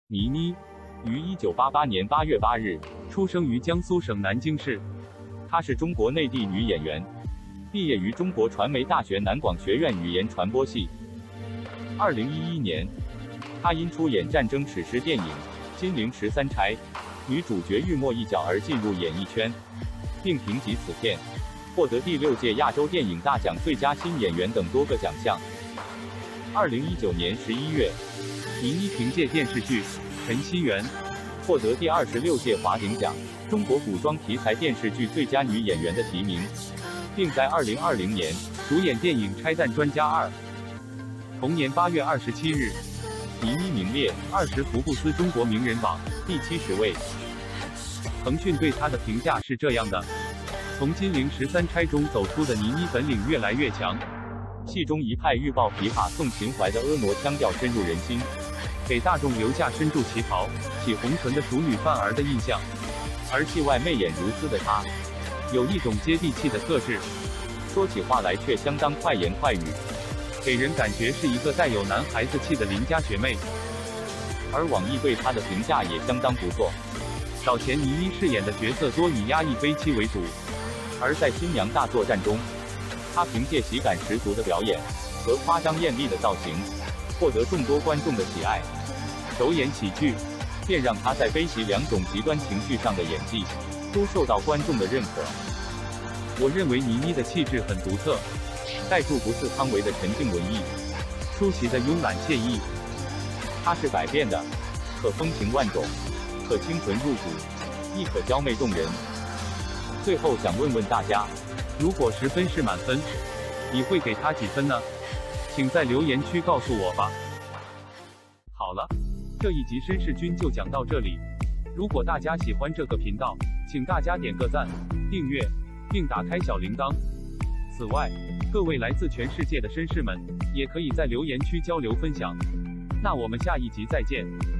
倪妮，于1988年8月8日出生于江苏省南京市。她是中国内地女演员，毕业于中国传媒大学南广学院语言传播系。2011年，她因出演战争史诗电影《金陵十三钗》，女主角玉墨一角而进入演艺圈，并凭藉此片获得第6届亚洲电影大奖最佳新演员等多个奖项。2019年11月，倪妮凭借电视剧《陈希元》获得第26届华鼎奖中国古装题材电视剧最佳女演员的提名，并在2020年主演电影《拆弹专家2》。同年8月27日，倪妮名列20福布斯中国名人榜第70位。腾讯对她的评价是这样的：从金陵十三钗中走出的倪妮本领越来越强，戏中一派欲报琵琶送情怀的婀娜腔调深入人心，给大众留下身着旗袍、起红唇的熟女范儿的印象。而戏外媚眼如丝的她，有一种接地气的特质，说起话来却相当快言快语，给人感觉是一个带有男孩子气的邻家学妹。而网易对她的评价也相当不错。早前倪妮饰演的角色多以压抑悲戚为主，而在新娘大作战中，她凭借喜感十足的表演和夸张艳丽的造型，获得众多观众的喜爱。首演喜剧，便让她在悲喜两种极端情绪上的演技都受到观众的认可。我认为倪妮的气质很独特，带住不似汤唯的沉静文艺，出奇的慵懒惬意。她是百变的，可风情万种，可清纯入骨，亦可娇媚动人。最后想问问大家，如果10分是满分，你会给她几分呢？请在留言区告诉我吧。好了，这一集绅士君就讲到这里。如果大家喜欢这个频道，请大家点个赞、订阅，并打开小铃铛。此外，各位来自全世界的绅士们，也可以在留言区交流分享。那我们下一集再见。